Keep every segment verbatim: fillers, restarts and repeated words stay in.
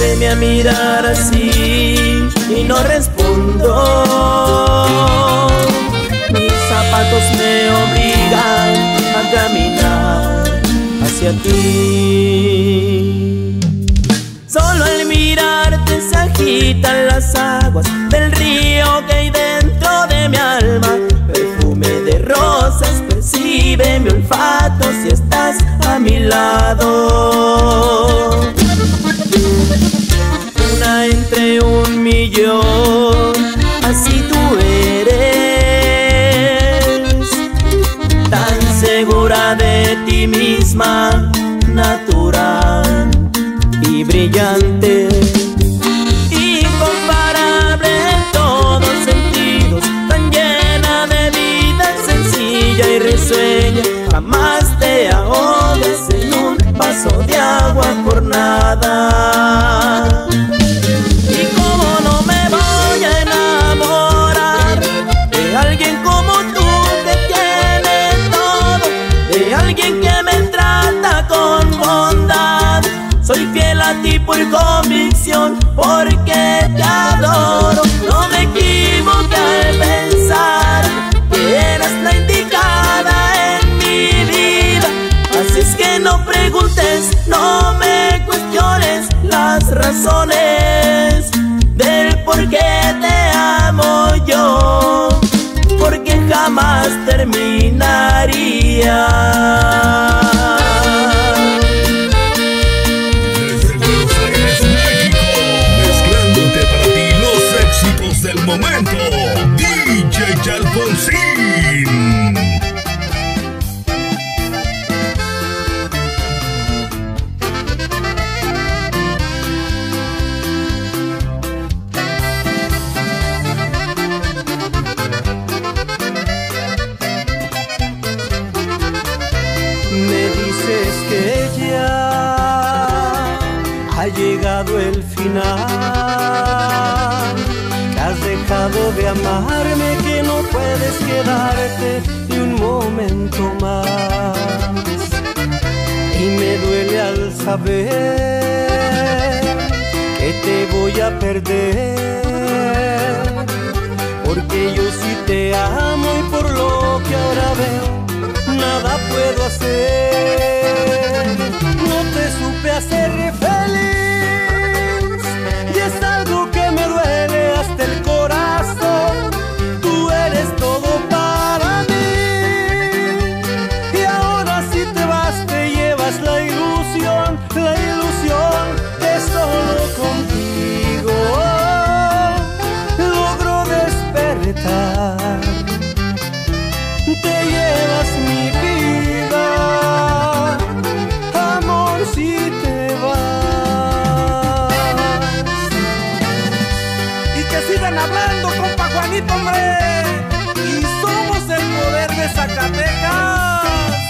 Vuélveme a mirar así y no respondo. Mis zapatos me obligan a caminar hacia ti. Solo al mirarte se agitan las aguas del río que hay dentro de mi alma. Perfume de rosas percibe mi olfato si estás a mi lado. Una entre un millón, así tú eres, tan segura de ti misma, natural y brillante, incomparable en todos sentidos, tan llena de vida, sencilla y risueña. Jamás te ahogues en un vaso de agua por nada. Y cómo no me voy a enamorar de alguien como tú, que tiene todo, de alguien que me trata con bondad. Soy fiel a ti por convicción, porque te adoro. No me equivoqué al pensar que eras la indicada en mi vida. Así es que no preguntes, no me cuestiones las razones del por qué te amo yo, porque jamás terminaría. Del momento, D J Alfonsín. Me dices que ya ha llegado el final, has dejado de amarme, que no puedes quedarte ni un momento más. Y me duele al saber que te voy a perder, porque yo sí te amo y por lo que ahora veo nada puedo hacer. No te supe hacer feliz y es algo que me duele hasta el corazón. Tú eres todo para mí y ahora si te vas te llevas la ilusión, la ilusión de solo contigo logro despertar. Te llevas mi vida, amor, si te vas. Y que sigan hablando, compa Juanito, hombre. Y somos el poder de Zacatecas.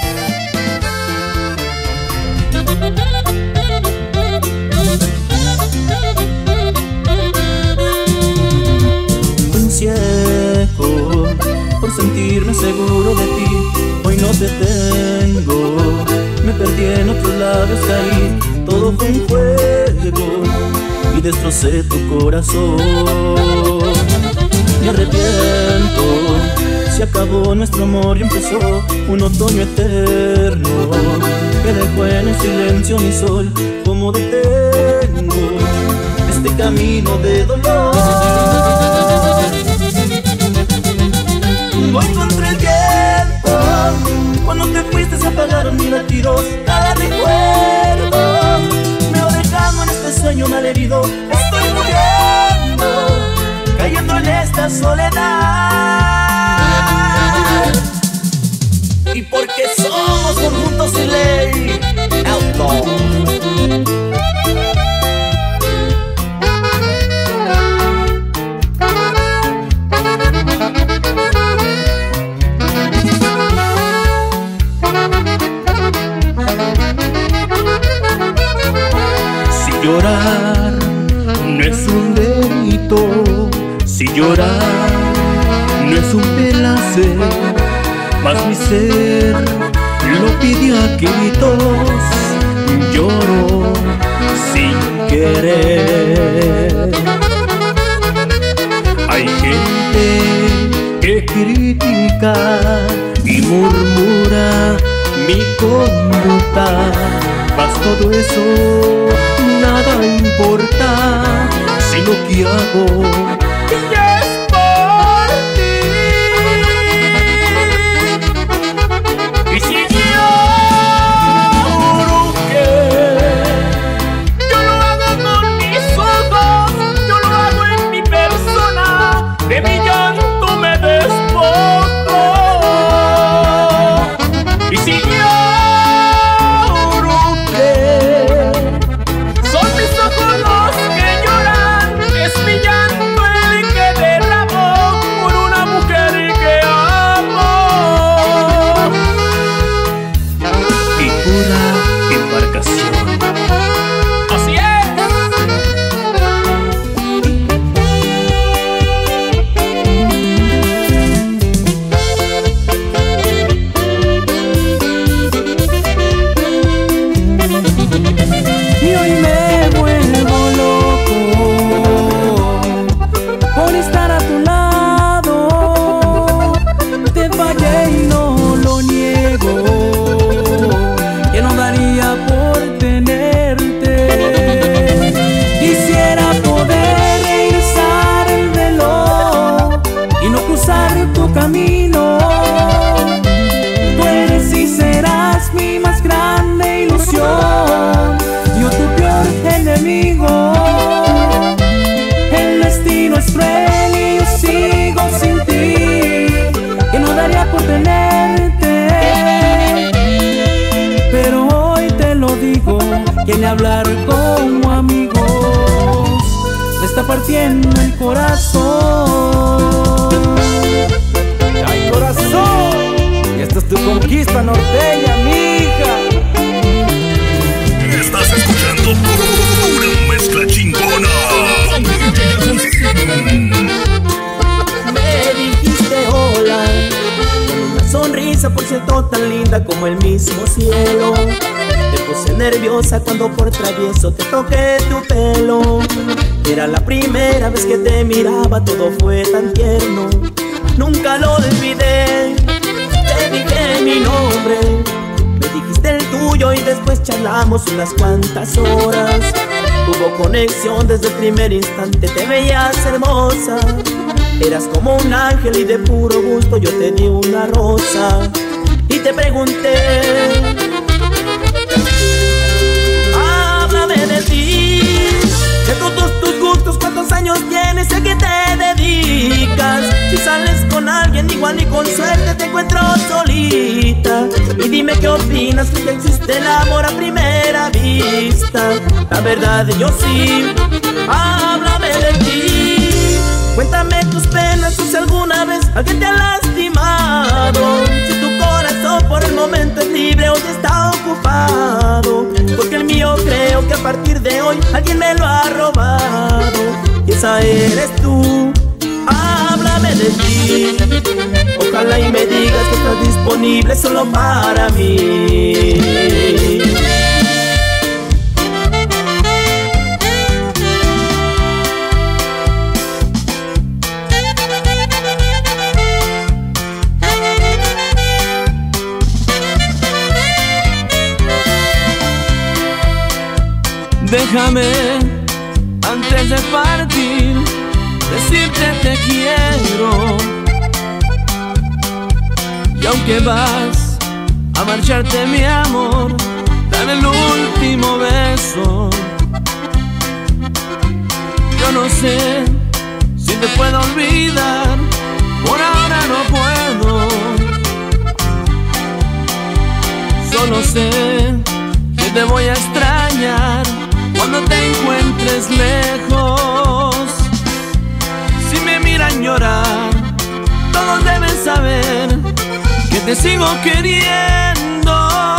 Un ciego por sentirme seguro de ti, hoy no te tengo. Me perdí en otros labios, caí, todo fue un juego y destrocé tu corazón. Me arrepiento, se acabó nuestro amor y empezó un otoño eterno que dejó en el silencio mi sol. Como detengo este camino de dolor. Voy contra el tiempo, cuando te fuiste se apagaron mis latidos. Cada recuerdo me va dejando en este sueño malherido. Estoy muriendo, cayendo en esta soledad. Y porque somos conjuntos sin ley, Outlaw. Llorar no es un delito, si llorar no es un placer, mas mi ser lo pidió a gritos, lloro sin querer. conducta. Mas todo eso nada importa, sino que hago y es por ti. Y si yo juro que yo lo hago con mis ojos, yo lo hago en mi persona, de mi llanto me despojo. Y si yo camino, tú eres y serás mi más grande ilusión, yo tu peor enemigo. El destino es cruel y yo sigo sin ti, que no daría por tenerte, pero hoy te lo digo, que ni hablar como amigos me está partiendo el corazón. ¡Ay, corazón! Y esta es tu conquista norteña, mija. Estás escuchando una mezcla chingona. Me dijiste hola con una sonrisa, por cierto, tan linda como el mismo cielo. Te puse nerviosa cuando por travieso te toqué tu pelo. Era la primera vez que te miraba, todo fue tan tierno. Nunca lo olvidé, te dije mi nombre, me dijiste el tuyo y después charlamos unas cuantas horas. Hubo conexión desde el primer instante, te veías hermosa. Eras como un ángel y de puro gusto yo te di una rosa. Y te pregunté, háblame de ti, de todos tus gustos, cuántos años tienes, a qué te dedicas. Si sales con alguien igual y con suerte te encuentro solita. Y dime qué opinas, que existe el amor a primera vista. La verdad yo sí, háblame de ti. Cuéntame tus penas, si alguna vez alguien te ha lastimado. Si tu corazón por el momento es libre, hoy está ocupado. Porque el mío creo que a partir de hoy alguien me lo ha robado. Y esa eres tú, háblame de ti. Ojalá y me digas que estás disponible solo para mí. Déjame, antes de partir, decirte te quiero. Y aunque vas a marcharte, mi amor, dame el último beso. Yo no sé si te puedo olvidar, por ahora no puedo. Solo sé que te voy a extrañar cuando te encuentres lejos. Si me miran llorar, todos deben saber que te sigo queriendo.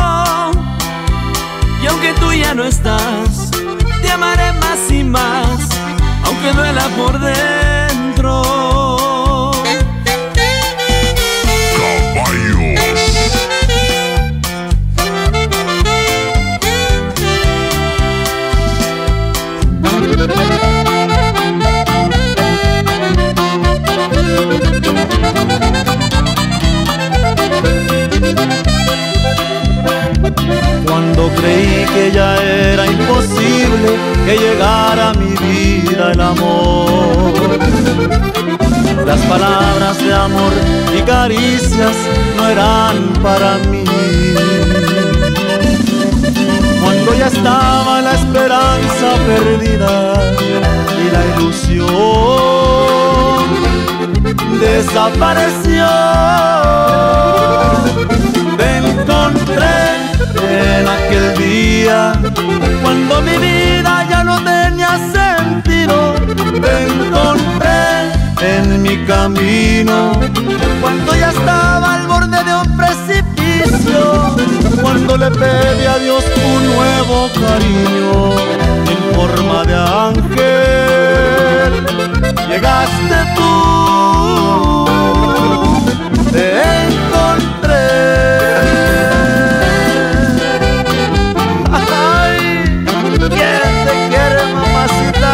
Y aunque tú ya no estás, te amaré más y más, aunque duela por dentro. Caballos. que ya era imposible que llegara a mi vida el amor. Las palabras de amor y caricias no eran para mí. Cuando ya estaba la esperanza perdida y la ilusión desapareció, te encontré en aquel día cuando mi vida ya no tenía sentido. Te encontré en mi camino cuando ya estaba al borde de un precipicio, cuando le pedí a Dios un nuevo cariño en forma de ángel. Llegaste tú, te encontré. Ay, ¿quién te quiere, mamacita?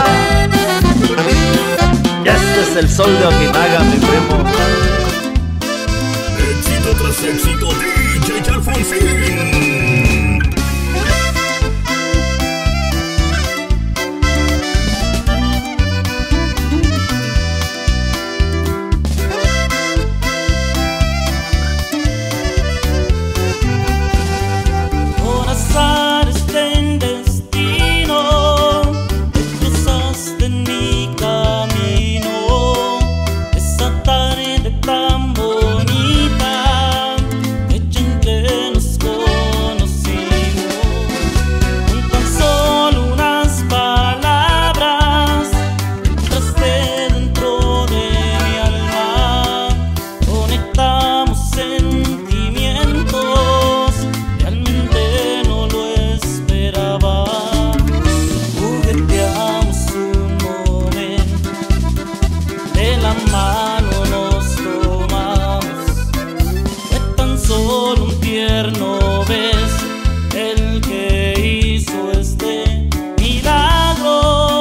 Y este es el sol de Ojinaga, mi primo. Éxito tras éxito, D J Alfonsín. Por azares del destino te cruzaste en mi camino. Esa tarde tan bonita, fecha en que nos conocimos, con tan solo unas palabras entraste dentro de mi alma. Conectamos sentimientos, realmente no lo esperaba. Jugueteamos un momento, de la mano nos tomamos. Fue tan solo un tierno beso el que hizo este milagro.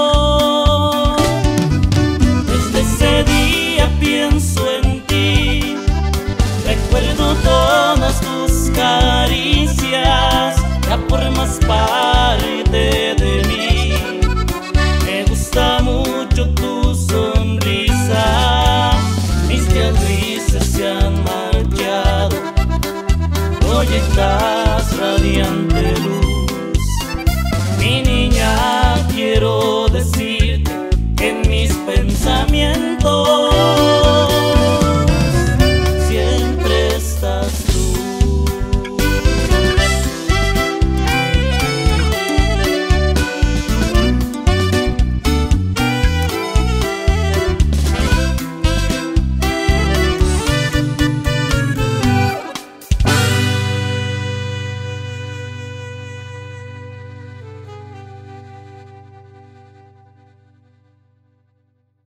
Desde ese día pienso en ti, recuerdo todas tus caricias, ya por más parte de mí. Me gusta mucho tu sonrisa, mis días grises se han marchado, hoy estás radiante.